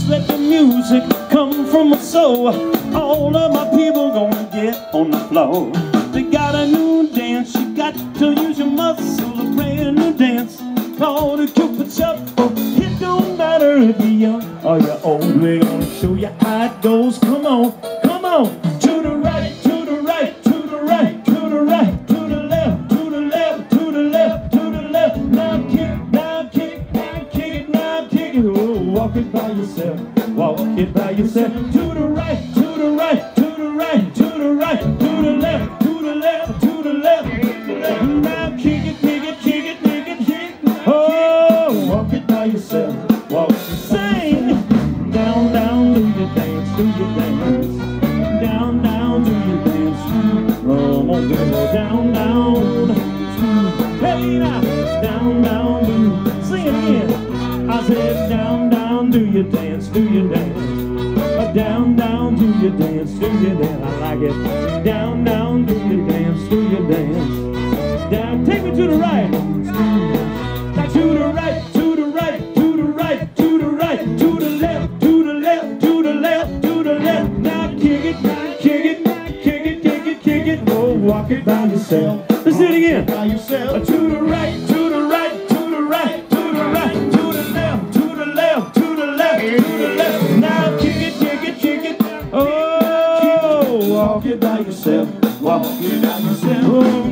let the music come from my soul. All of my people gonna get on the floor. They got a new dance, you got to use your muscles. A brand new dance called the Cupid Shuffle. It don't matter if you're young or you're old, we're gonna show you how it goes. Come on, come on. To the right, to the right, to the right, to the right, to the left, to the left, to the left, to the left. Now kick, now kick, now kick it, now kick it. Oh, walk it by yourself, walk it by yourself. To the right, to the right, to the right, to the right, to the left, to the left, to the left. Now kick it, kick it, kick it, kick it, kick it. Oh, walk it by yourself, walk it. Sing. Down, down, do your dance, do your dance. Down, down, do your dance. Come on, girl, down, down. Hey now, down, down, do. Sing it again. I said, down, down, do your dance, do your dance. Down, down, do your dance, do your dance. I like it. Down, down, do your dance, do your dance. Down, take me to the right. Now to the right, to the right, to the right, to the right, to the left, to the left, to the left, to the left. Now kick it, kick it, kick it, kick it, kick it. Oh, walk it by yourself. Let's do it again. By yourself. To the right, to the right, to the right, to the right, to the left, to the left, to the left, to the left. Now kick it, kick it, kick it. Oh, walk it by yourself. Walk it by yourself. Oh.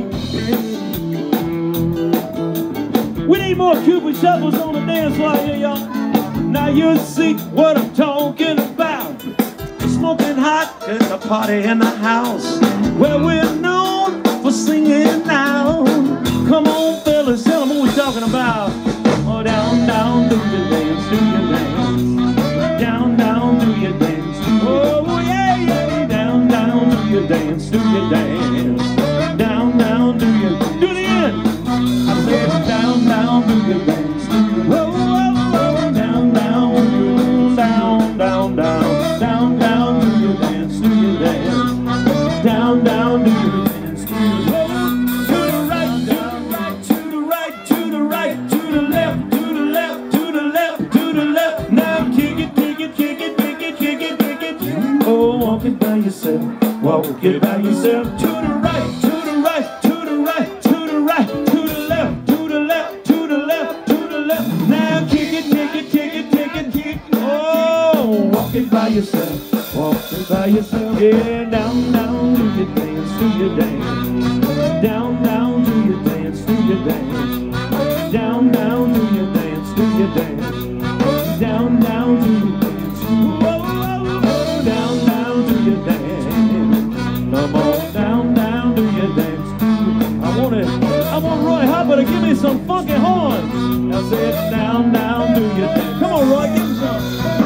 We need more Cupid Shuffles on the dance floor here, y'all. Now you see what I'm talking about. Smoking hot at the party in the house, where we're known for singing now. Come on, fellas, tell them what we're talking about. Oh, down, down, do your dance, do your dance. Down, down, do your dance. Oh, yeah, yeah. Down, down, do your dance, do your dance. Down, down, do your dance. Do it again. I said down, down, do your dance. Whoa, whoa, whoa. Down, down, down, down, down, down, down, do your dance, do your dance. Down, down, do your dance, do your dance. To the right, down, right, to the right, to the right, to the left, to the left, to the left, to the left. Now kick it, kick it, kick it, kick it, kick it, kick it. Oh, walk it by yourself, walk it by yourself. To the right, to the right, to the right, to the right, to the left, to the left, to the left, to the left. Now kick it, kick it, kick it, kick it, kick it. Oh, walk it by yourself, walk it by yourself. Yeah, down, down, do your dance, do your dance. Down, down, do your dance, do your dance. Down, down, do your dance, do your dance. Down, down, do your dance. Whoa, whoa, whoa. Down, down, do your dance. Come on, down, down, do your dance. I want Roy Harper to give me some funky horns. I said, down, down, do your dance. Come on, Roy, give me some.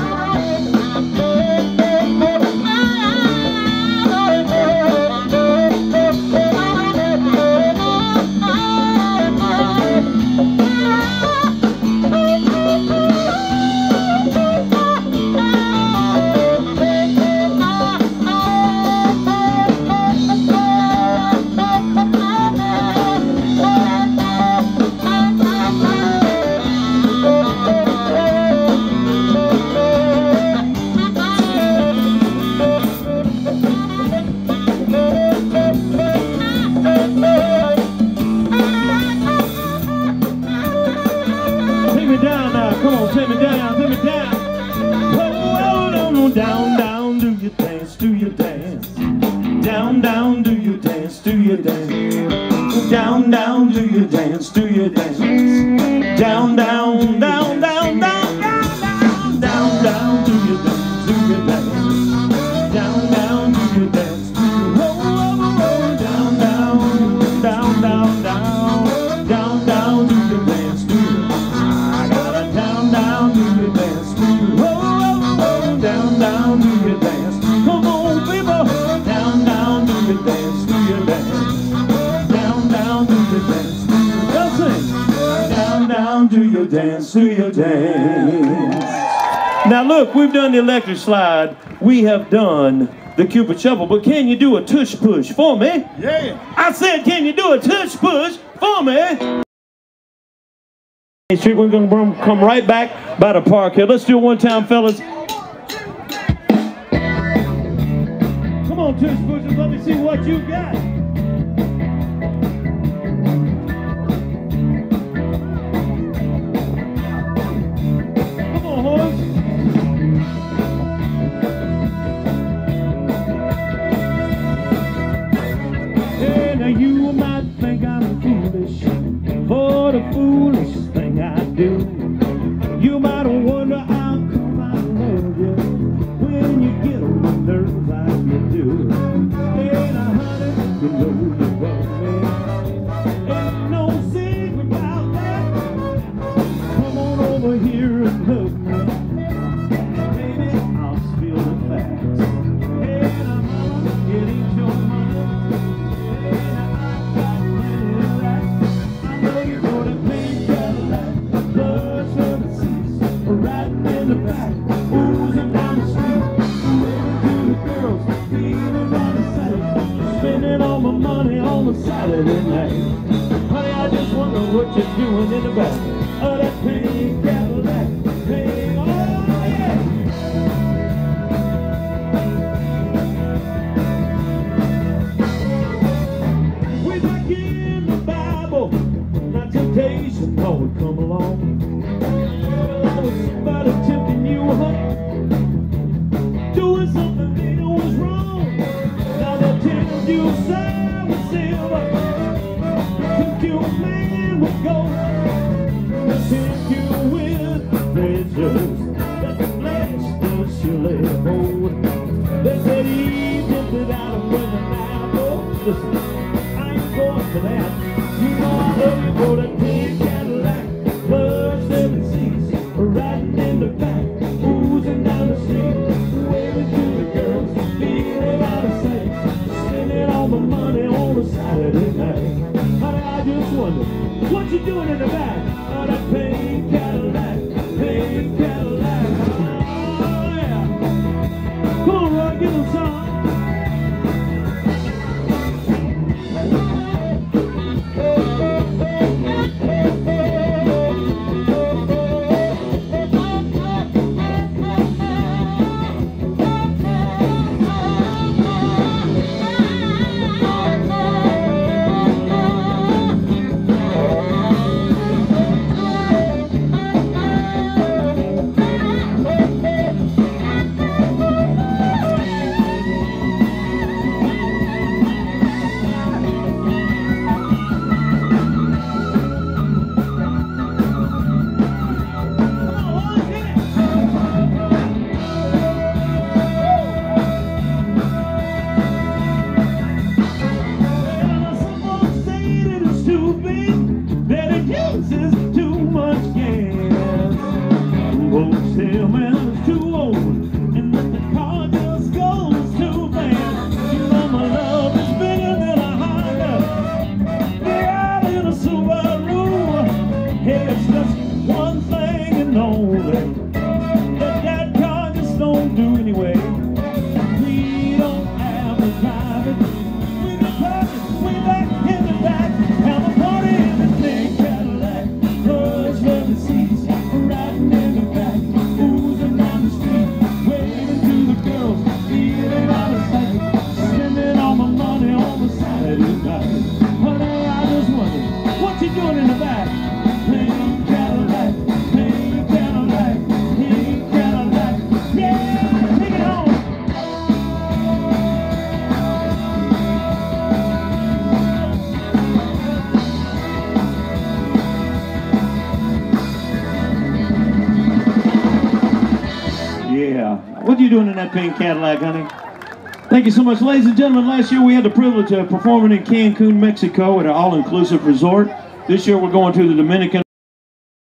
Come on, take me down, take me down. Oh, no, no, down, down, do your dance, do your dance. Down, down, do your dance, do your dance. Down, down, do your dance, do your dance. Down, down, down, down, down, down, down, down, down, do your dance, do your dance. Down, down, do your dance. Whoa, whoa, whoa, down, down, down, down, down, down, down, do your dance, do your dance. Down, down, do your dance. Whoa, whoa, whoa, down, down, do your dance. Come on, people. Down, down, do your dance, do your dance. Down, down, do your dance. Now sing. Down, down, do your dance, do your dance. Now look, we've done the electric slide. We have done the Cupid Shuffle, but can you do a tush push for me? Yeah. I said, can you do a tush push for me? We're gonna come right back by the park here. Let's do it one time, fellas. on, Tush Pushers, let me see what you got. Come on, horse. Hey, now you might think I'm foolish for the foolish thing I do. You might wonder how come I love you when you get on my nerves like you do. Hey, now honey, you know you love me. Ain't no secret about that. Come on over here and hug me. Baby, I'll spill the facts. Hey, now mama, it ain't your money. Hey, now I got plenty of that. I know you're gonna pink Cadillac, blood, sweat, and seats, riding in the back, oozing down the street, waving to the girls, feeling right inside, spending all my money on a Saturday night. Honey, I just wonder what you're doing in the back of that pink Cadillac. Pink, oh yeah! Way back in the Bible, now temptation would come along. Somebody tempting you, doing something they know is wrong. Now they'll tempt you sour with silver, tempt you man with gold, they'll tempt you with pleasures that the flesh does surely hold. They said Eve tempted Adam with an apple. Listen, I ain't going for that. You know I love you for that pink Cadillac, blood, 7 seats, riding in the back, oozing down the street, waving to the girls, feeling out of sight, spending all my money on a Saturday night. Honey, I just wonder what you doing in the back of that pink Cadillac, pink Cadillac. Oh yeah, come on, Roy, give them some. What are you doing in that pink Cadillac, honey? Thank you so much. Ladies and gentlemen, last year we had the privilege of performing in Cancun, Mexico at an all-inclusive resort. This year we're going to the Dominican